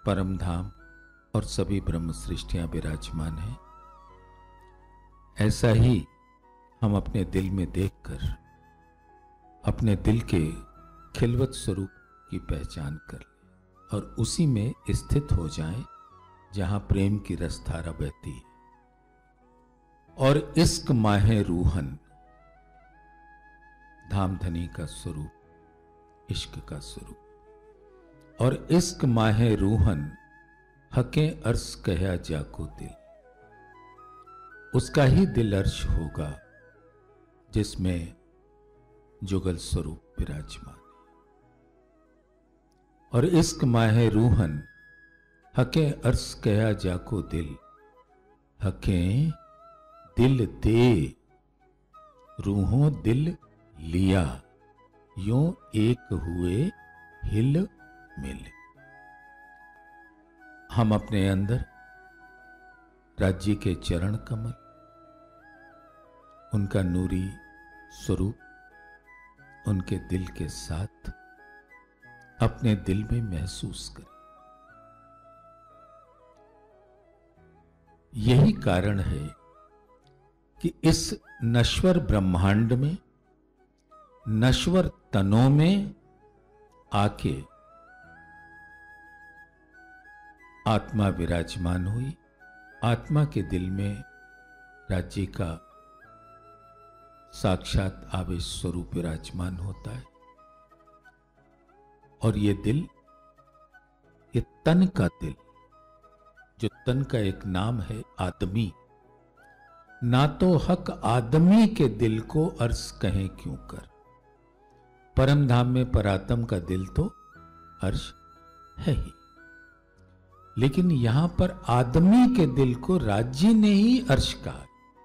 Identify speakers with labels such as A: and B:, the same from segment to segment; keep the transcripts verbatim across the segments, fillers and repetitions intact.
A: परम धाम और सभी ब्रह्म सृष्टियां विराजमान हैं। ऐसा ही हम अपने दिल में देखकर अपने दिल के खिलवत स्वरूप की पहचान कर लें और उसी में स्थित हो जाएं जहां प्रेम की रसधारा बहती है। और इश्क माहे रूहन, धामधनी का स्वरूप इश्क का स्वरूप। और इश्क माहे रूहन हके अर्श कहा जाको दिल, उसका ही दिल अर्श होगा जिसमें जुगल स्वरूप विराजमान है। और इश्क माहे रूहन हके अर्श कहा जाको दिल, हके दिल दे रूहों दिल लिया, यूं एक हुए हिल मिल। हम अपने अंदर राज्य के चरण कमल, उनका नूरी स्वरूप उनके दिल के साथ अपने दिल में महसूस करें। यही कारण है कि इस नश्वर ब्रह्मांड में, नश्वर तनों में आके आत्मा विराजमान हुई। आत्मा के दिल में राज्य का साक्षात आवेश स्वरूप विराजमान होता है। और ये दिल, ये तन का दिल, जो तन का एक नाम है आदमी, ना तो हक आदमी के दिल को अर्श कहें क्यों कर। परम धाम में परात्म का दिल तो अर्श है ही, लेकिन यहां पर आदमी के दिल को राज्य ने ही अर्श कहा।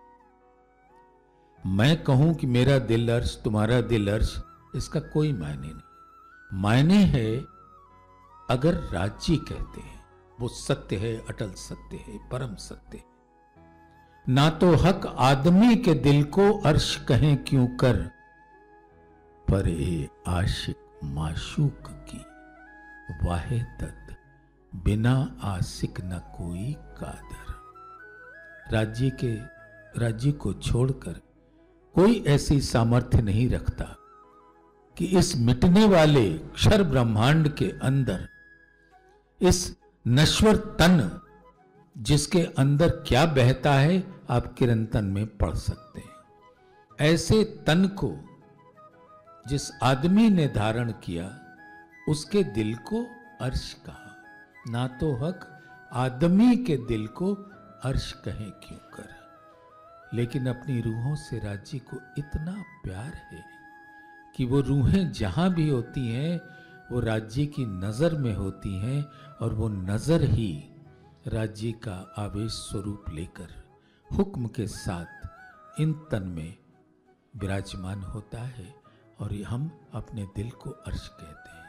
A: मैं कहूं कि मेरा दिल अर्श, तुम्हारा दिल अर्श, इसका कोई मायने नहीं। मायने है अगर राज्य कहते हैं, वो सत्य है, अटल सत्य है, परम सत्य है। ना तो हक आदमी के दिल को अर्श कहें क्यों कर, पर ए आशिक माशूक की वाहे तद बिना आशिक न कोई कादर। राज्य के राज्य को छोड़कर कोई ऐसी सामर्थ्य नहीं रखता कि इस मिटने वाले क्षर ब्रह्मांड के अंदर, इस नश्वर तन जिसके अंदर क्या बहता है आप किरंतन में पढ़ सकते हैं। ऐसे तन को जिस आदमी ने धारण किया, उसके दिल को अर्श कहा। ना तो हक आदमी के दिल को अर्श कहें क्यों कर। लेकिन अपनी रूहों से राज्य को इतना प्यार है कि वो रूहें जहां भी होती हैं वो राज्य की नजर में होती हैं, और वो नजर ही राज्य का आवेश स्वरूप लेकर हुक्म के साथ इन तन में विराजमान होता है। और ये हम अपने दिल को अर्श कहते हैं।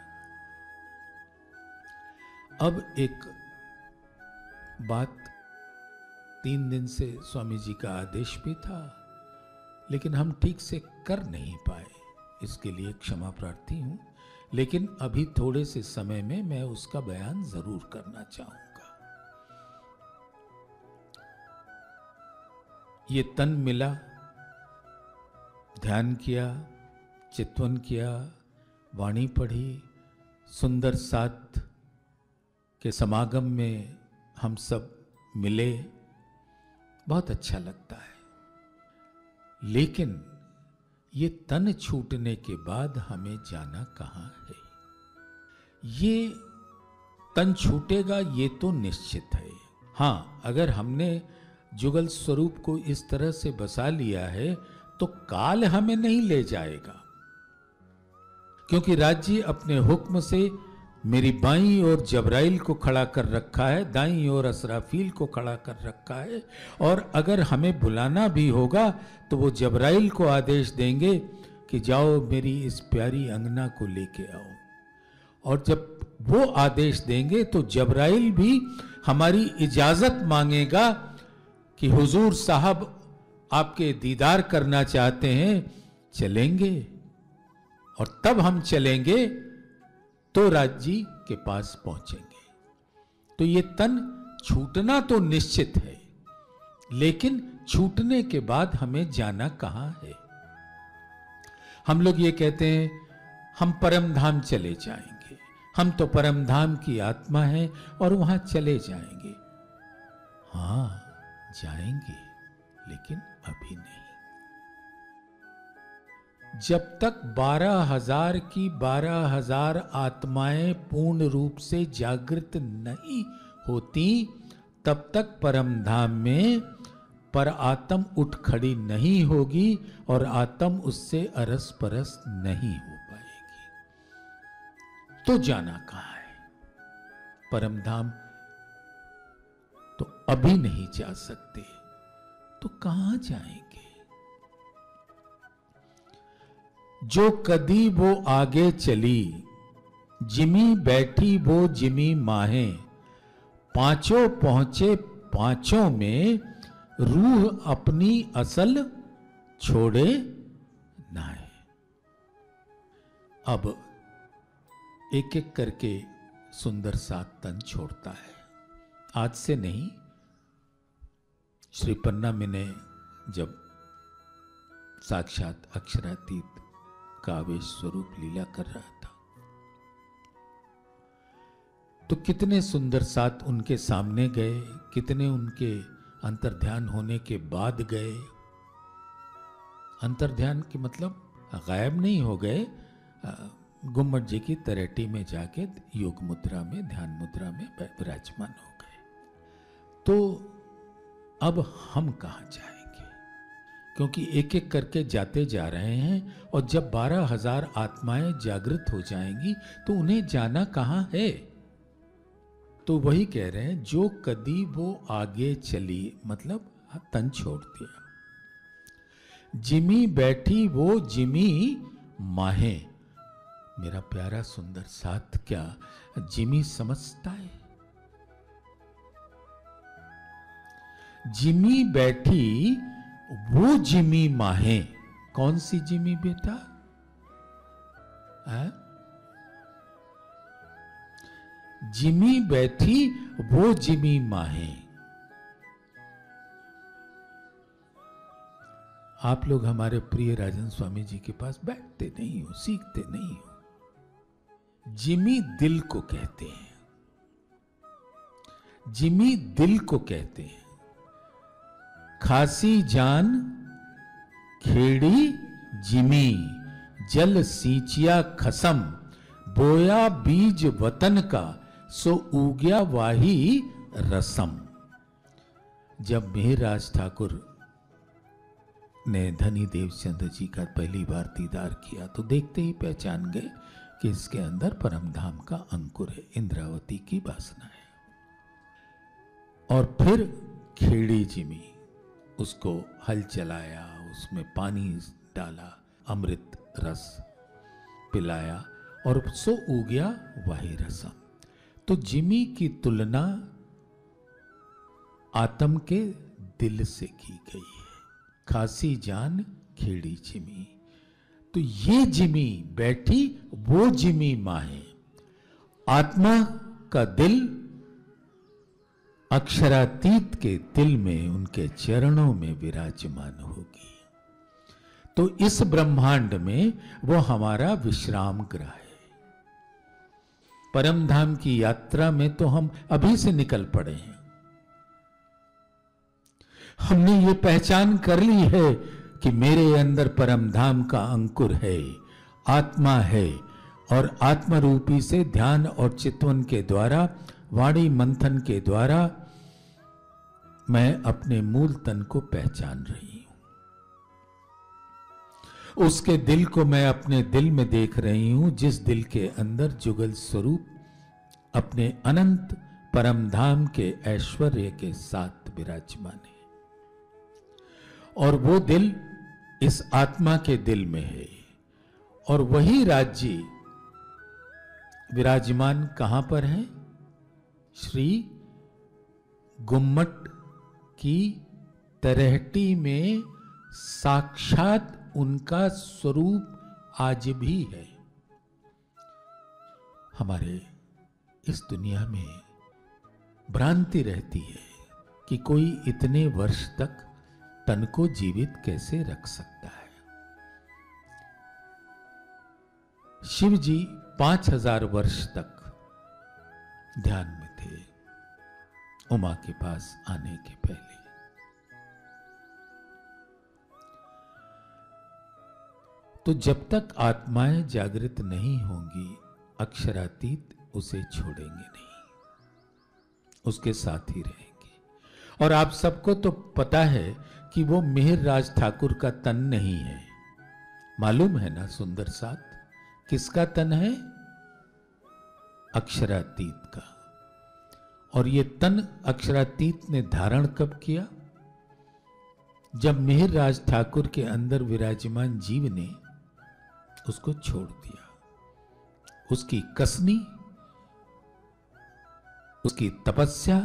A: अब एक बात, तीन दिन से स्वामी जी का आदेश भी था, लेकिन हम ठीक से कर नहीं पाए, इसके लिए क्षमा प्रार्थी हूं। लेकिन अभी थोड़े से समय में मैं उसका बयान जरूर करना चाहूंगा। ये तन मिला, ध्यान किया, चित्वन किया, वाणी पढ़ी, सुंदर साथ के समागम में हम सब मिले, बहुत अच्छा लगता है। लेकिन ये तन छूटने के बाद हमें जाना कहां है? ये तन छूटेगा ये तो निश्चित है। हां, अगर हमने जुगल स्वरूप को इस तरह से बसा लिया है तो काल हमें नहीं ले जाएगा, क्योंकि राज्य अपने हुक्म से मेरी बाईं ओर जबराइल को खड़ा कर रखा है, दाईं ओर असराफील को खड़ा कर रखा है। और अगर हमें बुलाना भी होगा तो वो जबराइल को आदेश देंगे कि जाओ मेरी इस प्यारी अंगना को लेके आओ। और जब वो आदेश देंगे तो जबराइल भी हमारी इजाजत मांगेगा कि हुजूर साहब आपके दीदार करना चाहते हैं, चलेंगे। और तब हम चलेंगे तो राज्य के पास पहुंचेंगे। तो ये तन छूटना तो निश्चित है, लेकिन छूटने के बाद हमें जाना कहां है। हम लोग ये कहते हैं हम परम धाम चले जाएंगे, हम तो परम धाम की आत्मा है और वहां चले जाएंगे। हां जाएंगे, लेकिन अभी नहीं। जब तक बारह हजार की बारह हजार आत्माएं पूर्ण रूप से जागृत नहीं होती, तब तक परम धाम में पर आत्म उठ खड़ी नहीं होगी और आत्म उससे अरस परस नहीं हो पाएगी। तो जाना कहां है? परम धाम तो अभी नहीं जा सकते, तो कहां जाएंगे? जो कदी वो आगे चली, जिमी बैठी वो जिमी माहे, पांचों पहुंचे पांचों में, रूह अपनी असल छोड़े नाए। अब एक एक करके सुंदर सात तन छोड़ता है। आज से नहीं, श्री पन्ना में ने जब साक्षात अक्षरातीत का आवेश स्वरूप लीला कर रहा था, तो कितने सुंदर सात उनके सामने गए, कितने उनके अंतर्ध्यान होने के बाद गए। अंतर्ध्यान की मतलब गायब नहीं हो गए, गुम्मट जी की तरेटी में जाके योग मुद्रा में, ध्यान मुद्रा में विराजमान हो गए। तो अब हम कहां जाएंगे? क्योंकि एक एक करके जाते जा रहे हैं, और जब बारह हजार आत्माएं जागृत हो जाएंगी तो उन्हें जाना कहां है? तो वही कह रहे हैं, जो कदी वो आगे चली, मतलब तन छोड़ दिया। जिमी बैठी वो जिमी माहे। मेरा प्यारा सुंदर साथ क्या जिमी समझता है? जिमी बैठी वो जिमी माहे। कौन सी जिमी बेटा? है? जिमी बैठी वो जिमी माहे। आप लोग हमारे प्रिय राजन स्वामी जी के पास बैठते नहीं हो, सीखते नहीं हो। जिमी दिल को कहते हैं, जिमी दिल को कहते हैं। खासी जान खेड़ी जिमी, जल सींचिया खसम, बोया बीज वतन का, सो उग्या वाही रसम। जब मेहराज ठाकुर ने धनी देवचंद जी का पहली बार दीदार किया, तो देखते ही पहचान गए कि इसके अंदर परम धाम का अंकुर है, इंद्रावती की वासना है। और फिर खेड़ी जिमी, उसको हल चलाया, उसमें पानी डाला, अमृत रस पिलाया, और सो उग्या वाही रसम। तो जिमी की तुलना आत्म के दिल से की गई है। खासी जान खेड़ी जिमी। तो ये जिमी बैठी वो जिमी माहे। आत्मा का दिल अक्षरातीत के दिल में, उनके चरणों में विराजमान होगी। तो इस ब्रह्मांड में वो हमारा विश्राम गृह है। परम धाम की यात्रा में तो हम अभी से निकल पड़े हैं। हमने ये पहचान कर ली है कि मेरे अंदर परम धाम का अंकुर है, आत्मा है, और आत्मा रूपी से ध्यान और चितवन के द्वारा, वाणी मंथन के द्वारा मैं अपने मूल तन को पहचान रही हूं। उसके दिल को मैं अपने दिल में देख रही हूं, जिस दिल के अंदर जुगल स्वरूप अपने अनंत परम धाम के ऐश्वर्य के साथ विराजमान है। और वो दिल इस आत्मा के दिल में है। और वही राज्य विराजमान कहां पर है? श्री गुम्मट की तरहटी में साक्षात उनका स्वरूप आज भी है। हमारे इस दुनिया में भ्रांति रहती है कि कोई इतने वर्ष तक तन को जीवित कैसे रख सकता है। शिव जी पांच हजार वर्ष तक ध्यान में थे उमा के पास आने के पहले। तो जब तक आत्माएं जागृत नहीं होंगी अक्षरातीत उसे छोड़ेंगे नहीं, उसके साथ ही रहेंगे। और आप सबको तो पता है कि वो मिहिर राज ठाकुर का तन नहीं है, मालूम है ना सुंदर साथ? किसका तन है? अक्षरातीत का। और ये तन अक्षरातीत ने धारण कब किया? जब मिहिर राज ठाकुर के अंदर विराजमान जीव ने उसको छोड़ दिया। उसकी कसनी, उसकी तपस्या,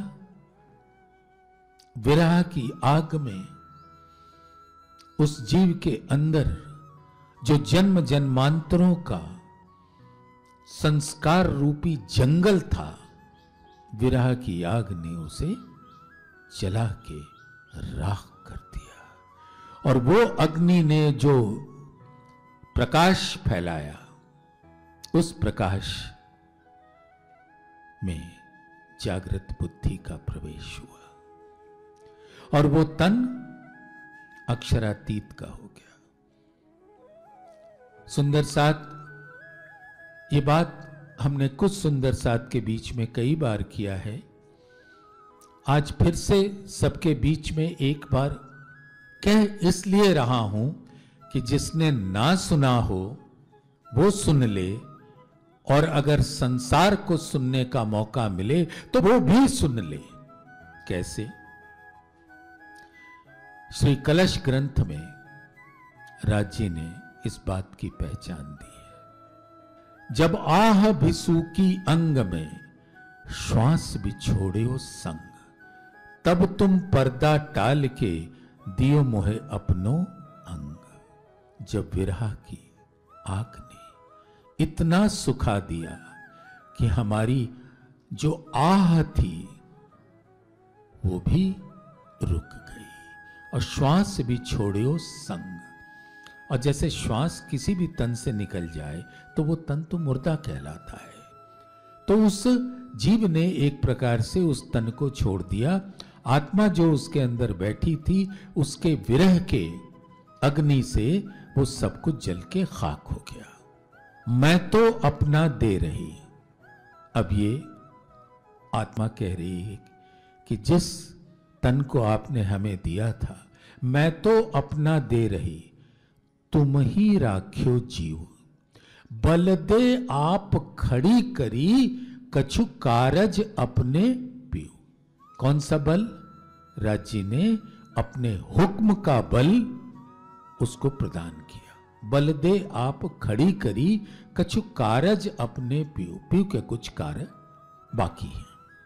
A: विरह की आग में उस जीव के अंदर जो जन्म जन्मांतरों का संस्कार रूपी जंगल था, विरह की आग ने उसे जला के राख कर दिया। और वो अग्नि ने जो प्रकाश फैलाया, उस प्रकाश में जागृत बुद्धि का प्रवेश हुआ और वो तन अक्षरातीत का हो गया। सुंदर साथ, ये बात हमने कुछ सुंदर साथ के बीच में कई बार किया है। आज फिर से सबके बीच में एक बार कह इसलिए रहा हूं कि जिसने ना सुना हो वो सुन ले, और अगर संसार को सुनने का मौका मिले तो वो भी सुन ले। कैसे? श्री कलश ग्रंथ में राज्य ने इस बात की पहचान दी है। जब आह भिसुकी अंग में श्वास बिछोड़ियो संग, तब तुम पर्दा टाल के दियो मोहे अपनो अंग। जब विरह की आग ने इतना सुखा दिया कि हमारी जो आह थी वो भी रुक गई और श्वास भी छोड़ियो संग। और जैसे श्वास किसी भी तन से निकल जाए तो वो तन तो मुर्दा कहलाता है। तो उस जीव ने एक प्रकार से उस तन को छोड़ दिया। आत्मा जो उसके अंदर बैठी थी, उसके विरह के अग्नि से वो सब कुछ जल के खाक हो गया। मैं तो अपना दे रही। अब ये आत्मा कह रही है कि जिस तन को आपने हमें दिया था, मैं तो अपना दे रही, तुम ही राख्यो जीव। बल दे आप खड़ी करी, कछु कारज अपने पीऊ। कौन सा बल? राज्य ने अपने हुक्म का बल उसको प्रदान किया। बल दे आप खड़ी करी, कछु कारज अपने पीऊ। पीऊ के कुछ कार्य बाकी है।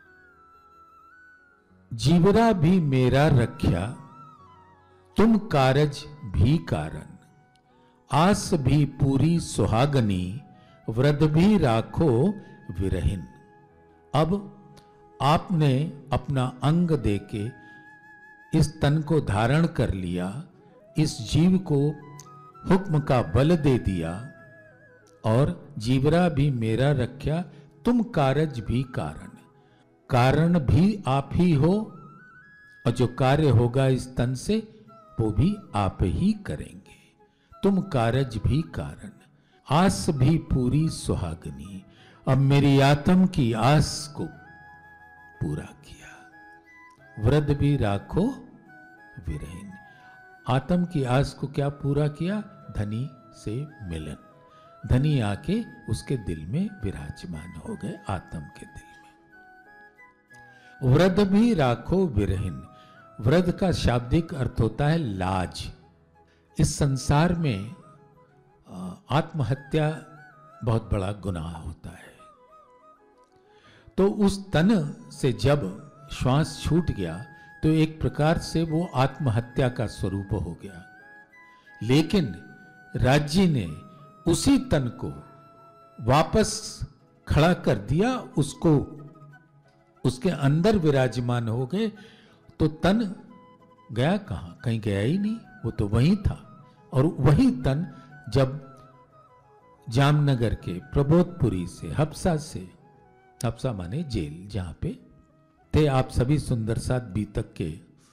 A: जीवरा भी मेरा रख्या, तुम कारज भी कारण। आस भी पूरी सुहागनी, व्रत भी राखो विरहिन। अब आपने अपना अंग देके इस तन को धारण कर लिया, इस जीव को हुक्म का बल दे दिया, और जीवरा भी मेरा रख्या, तुम कारज भी कारण। कारण भी आप ही हो, और जो कार्य होगा इस तन से वो भी आप ही करेंगे। तुम कारज भी कारण, आस भी पूरी सुहागनी। अब मेरी आत्म की आस को पूरा किया। व्रत भी राखो विरहीन। आत्म की आस को क्या पूरा किया? धनी से मिलन। धनी आके उसके दिल में विराजमान हो गए, आत्म के दिल में। व्रत भी राखो विरहीन। व्रत का शाब्दिक अर्थ होता है लाज। इस संसार में आत्महत्या बहुत बड़ा गुनाह होता है। तो उस तन से जब श्वास छूट गया तो एक प्रकार से वो आत्महत्या का स्वरूप हो गया। लेकिन राज्य ने उसी तन को वापस खड़ा कर दिया, उसको उसके अंदर विराजमान हो गए तो तन गया कहां? कहीं गया ही नहीं, वो तो वहीं था। और वही तन जब जामनगर के प्रबोधपुरी से, हफ्सा से, हफ्सा माने जेल, जहां पे थे आप सभी सुंदर साथ बीतक के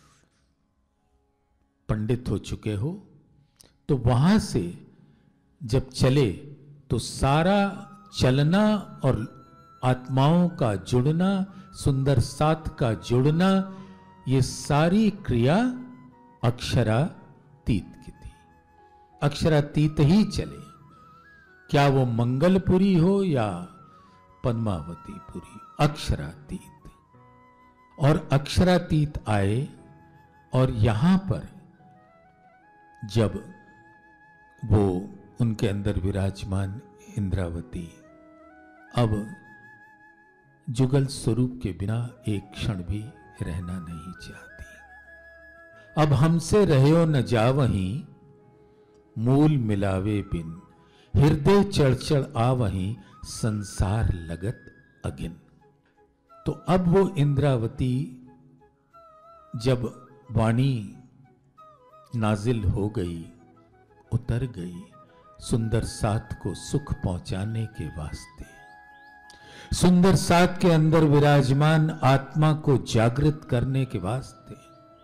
A: पंडित हो चुके हो, तो वहां से जब चले तो सारा चलना और आत्माओं का जुड़ना, सुंदर साथ का जुड़ना, ये सारी क्रिया अक्षरातीत की थी। अक्षरातीत ही चले, क्या वो मंगलपुरी हो या पद्मावतीपुरी, अक्षरातीत। और अक्षरातीत आए और यहां पर जब वो उनके अंदर विराजमान इंद्रावती अब जुगल स्वरूप के बिना एक क्षण भी रहना नहीं चाहती। अब हमसे रहो न जावहीं, मूल मिलावे बिन, हृदय चढ़ आ वहीं, संसार लगत अगिन। तो अब वो इंद्रावती जब वाणी नाजिल हो गई, उतर गई, सुंदर साथ को सुख पहुंचाने के वास्ते, सुंदर साथ के अंदर विराजमान आत्मा को जागृत करने के वास्ते,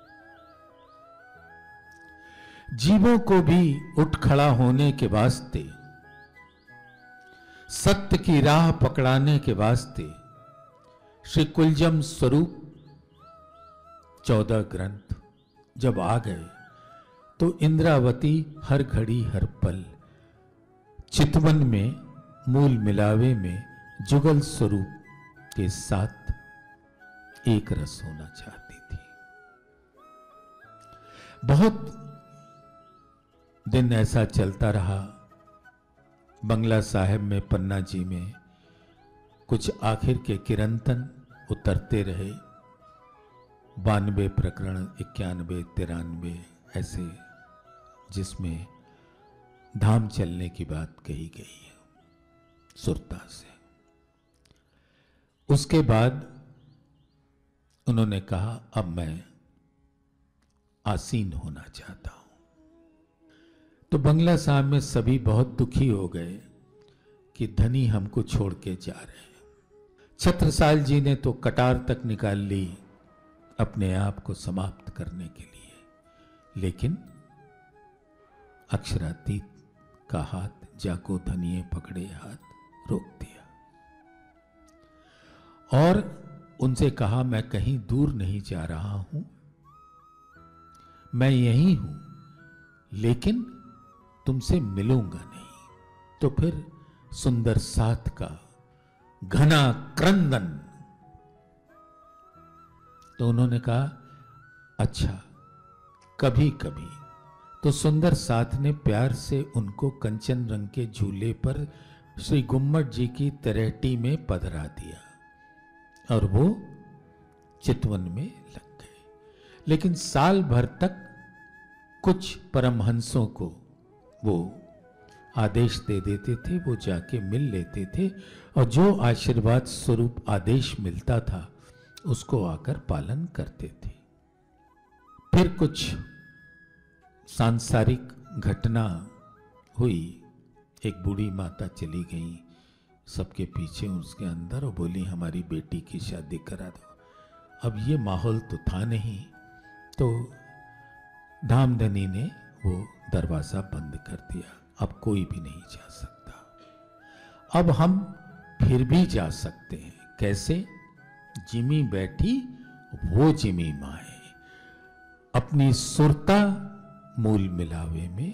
A: जीवों को भी उठ खड़ा होने के वास्ते, सत्य की राह पकड़ाने के वास्ते, श्री कुलजम स्वरूप चौदह ग्रंथ जब आ गए तो इंद्रावती हर घड़ी हर पल चितवन में, मूल मिलावे में, जुगल स्वरूप के साथ एक रस होना चाहती थी। बहुत दिन ऐसा चलता रहा। बंगला साहिब में, पन्ना जी में कुछ आखिर के किरंतन उतरते रहे। बानवे प्रकरण, इक्यानवे, तिरानवे ऐसे, जिसमें धाम चलने की बात कही गई है सुरता से। उसके बाद उन्होंने कहा अब मैं आसीन होना चाहता हूं। तो बंगला साहब में सभी बहुत दुखी हो गए कि धनी हमको छोड़ के जा रहे हैं। छत्रसाल जी ने तो कटार तक निकाल ली अपने आप को समाप्त करने के लिए, लेकिन अक्षरातीत का हाथ जाको धनिये पकड़े हाथ रोक दिया और उनसे कहा मैं कहीं दूर नहीं जा रहा हूं, मैं यहीं हूं, लेकिन तुमसे मिलूंगा नहीं। तो फिर सुंदर साथ का घना क्रंदन। तो उन्होंने कहा अच्छा कभी कभी। तो सुंदर साथ ने प्यार से उनको कंचन रंग के झूले पर श्री गुम्मट जी की तरेटी में पधरा दिया और वो चितवन में लग गए। लेकिन साल भर तक कुछ परमहंसों को वो आदेश दे देते थे, वो जाके मिल लेते थे और जो आशीर्वाद स्वरूप आदेश मिलता था उसको आकर पालन करते थे। फिर कुछ सांसारिक घटना हुई। एक बूढ़ी माता चली गई सबके पीछे उसके अंदर और बोली हमारी बेटी की शादी करा दो। अब ये माहौल तो था नहीं, तो धामधनी ने वो दरवाजा बंद कर दिया। अब कोई भी नहीं जा सकता। अब हम फिर भी जा सकते हैं। कैसे? जिमी बैठी वो जिमी माए, अपनी सुरता मूल मिलावे में,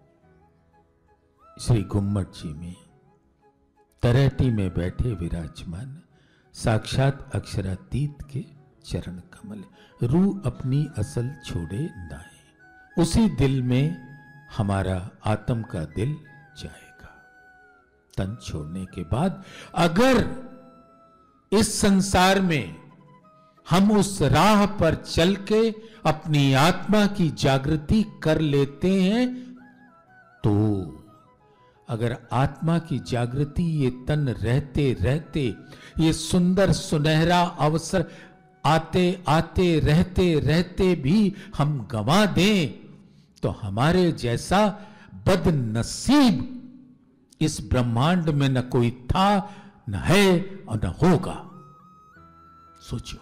A: श्री गुम्मट जी में तरेटी में बैठे विराजमान साक्षात अक्षरातीत के चरण कमल। रू अपनी असल छोड़े नाए, उसी दिल में हमारा आत्म का दिल जाएगा। तन छोड़ने के बाद अगर इस संसार में हम उस राह पर चल के अपनी आत्मा की जागृति कर लेते हैं तो अगर आत्मा की जागृति ये तन रहते रहते, ये सुंदर सुनहरा अवसर आते आते रहते रहते भी हम गंवा दें, तो हमारे जैसा बदनसीब इस ब्रह्मांड में न कोई था, न है और न होगा। सोचो,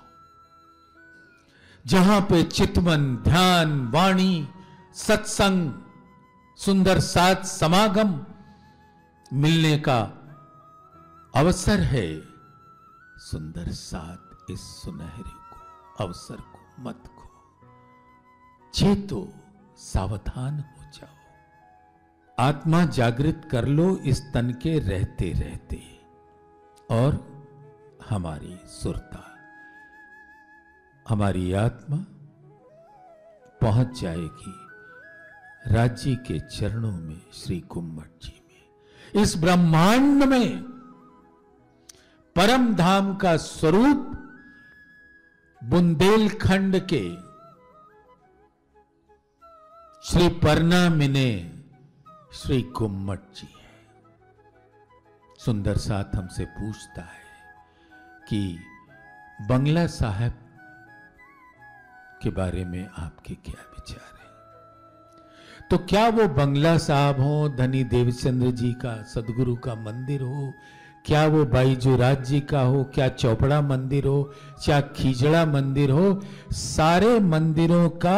A: जहां पे चितवन, ध्यान, वाणी, सत्संग, सुंदर साथ समागम मिलने का अवसर है, सुंदर साथ इस सुनहरे को, अवसर को मत खो। चेतो, सावधान हो जाओ। आत्मा जागृत कर लो इस तन के रहते रहते, और हमारी सुरता, हमारी आत्मा पहुंच जाएगी राज्य के चरणों में, श्री गुम्मट जी में। इस ब्रह्मांड में परम धाम का स्वरूप बुंदेलखंड के श्री परनामिने श्री गुम्मट जी है। सुंदर साथ हमसे पूछता है कि बंगला साहब के बारे में आपके क्या विचार है। तो क्या वो बंगला साहब हो, धनी देवचंद्र जी का, सदगुरु का मंदिर हो, क्या वो बाईजूराज जी का हो, क्या चौपड़ा मंदिर हो, क्या खीजड़ा मंदिर हो, सारे मंदिरों का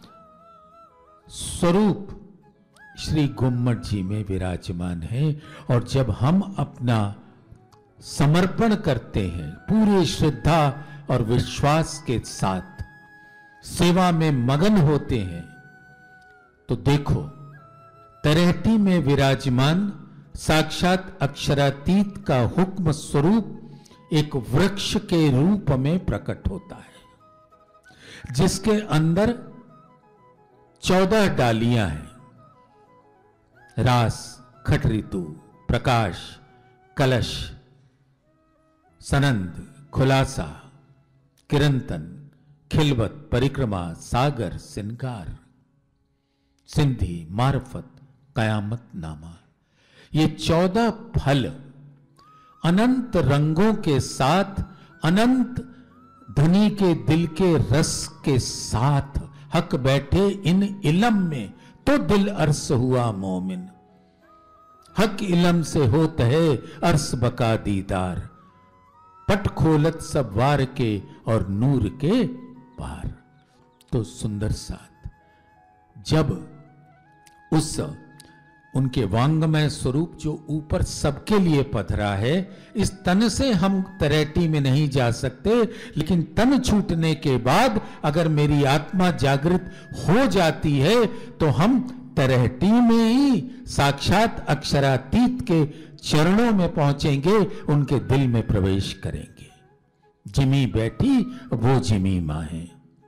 A: स्वरूप श्री गुम्मट जी में विराजमान है। और जब हम अपना समर्पण करते हैं, पूरे श्रद्धा और विश्वास के साथ सेवा में मगन होते हैं, तो देखो, तरेहटी में विराजमान साक्षात अक्षरातीत का हुक्म स्वरूप एक वृक्ष के रूप में प्रकट होता है, जिसके अंदर चौदह डालियां हैं। रास, खट ऋतु, प्रकाश, कलश, सनंद, खुलासा, किरंतन, खिलवत, परिक्रमा, सागर, सिनकार, सिंधी, मार्फत, कयामत नामा। ये चौदह फल अनंत रंगों के साथ, अनंत धनी के दिल के रस के साथ हक बैठे इन इलम में, तो दिल अर्स हुआ मोमिन। हक इलम से होत है अर्स बका दीदार, पट खोलत सब वार के और नूर के पार। तो सुंदर साथ जब उस उनके वांगमय स्वरूप जो ऊपर सबके लिए पधरा है, इस तन से हम तरेटी में नहीं जा सकते, लेकिन तन छूटने के बाद अगर मेरी आत्मा जागृत हो जाती है तो हम तरेटी में ही साक्षात अक्षरातीत के चरणों में पहुंचेंगे, उनके दिल में प्रवेश करेंगे। जिमी बैठी वो जिमी मां है,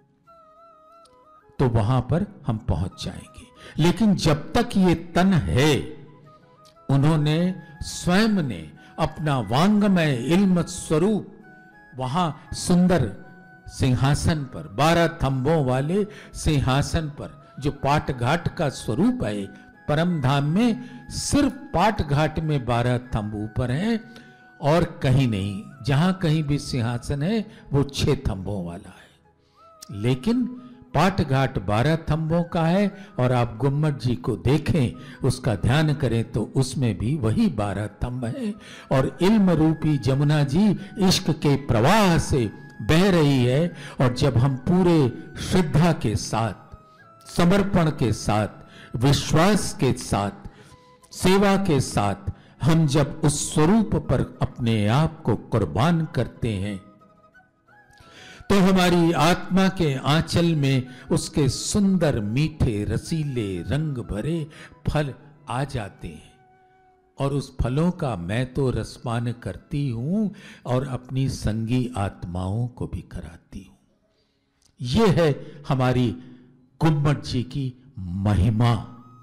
A: तो वहां पर हम पहुंच जाएंगे। लेकिन जब तक ये तन है, उन्होंने स्वयं ने अपना वांगमय इल्म स्वरूप वहां सुंदर सिंहासन पर, बारह थंबों वाले सिंहासन पर, जो पाट घाट का स्वरूप है, परम धाम में सिर्फ पाट घाट में बारह थंब ऊपर हैं और कहीं नहीं। जहां कहीं भी सिंहासन है वो छह थंबों वाला है, लेकिन पाट घाट बारह थंबों का है। और आप गुम्मट जी को देखें, उसका ध्यान करें तो उसमें भी वही बारह थंब है। और इल्म रूपी जमुना जी इश्क के प्रवाह से बह रही है। और जब हम पूरे श्रद्धा के साथ, समर्पण के साथ, विश्वास के साथ, सेवा के साथ हम जब उस स्वरूप पर अपने आप को कुर्बान करते हैं, तो हमारी आत्मा के आंचल में उसके सुंदर मीठे रसीले रंग भरे फल आ जाते हैं। और उस फलों का मैं तो रसपान करती हूं और अपनी संगी आत्माओं को भी कराती हूं। यह है हमारी गुम्मट जी की महिमा।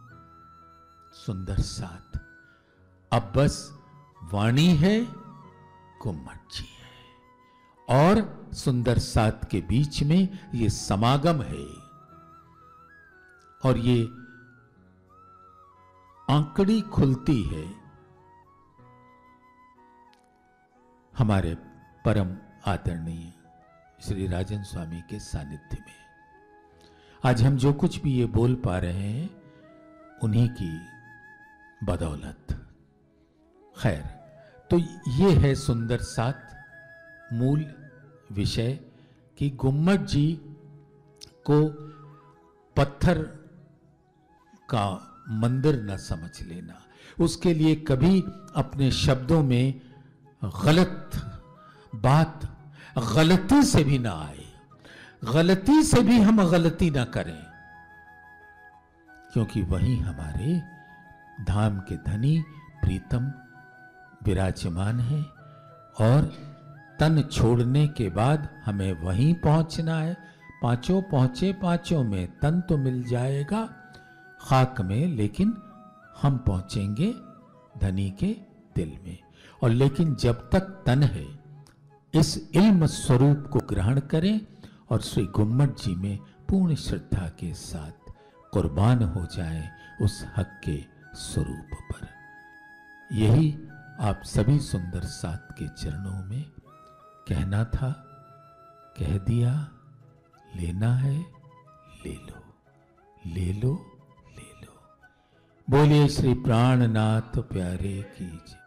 A: सुंदर साथ अब बस वाणी है, गुम्मट जी है, और सुंदर साथ के बीच में ये समागम है। और ये आंकड़ी खुलती है हमारे परम आदरणीय श्री राजन स्वामी के सानिध्य में। आज हम जो कुछ भी ये बोल पा रहे हैं उन्हीं की बदौलत। खैर, तो ये है सुंदर सात मूल विषय कि गुम्मट जी को पत्थर का मंदिर न समझ लेना, उसके लिए कभी अपने शब्दों में गलत बात गलती से भी ना आए, गलती से भी हम गलती ना करें, क्योंकि वही हमारे धाम के धनी प्रीतम विराजमान है और तन छोड़ने के बाद हमें वहीं पहुंचना है। पांचों पहुंचे पांचों में, तन तो मिल जाएगा खाक में, लेकिन हम पहुंचेंगे धनी के दिल में। और लेकिन जब तक तन है, इस इल्म स्वरूप को ग्रहण करें और श्री गुम्मट जी में पूर्ण श्रद्धा के साथ कुर्बान हो जाएं उस हक के स्वरूप पर। यही आप सभी सुंदर सात के चरणों में कहना था, कह दिया। लेना है ले लो, ले लो ले लो। बोलिए श्री प्राणनाथ प्यारे की जय।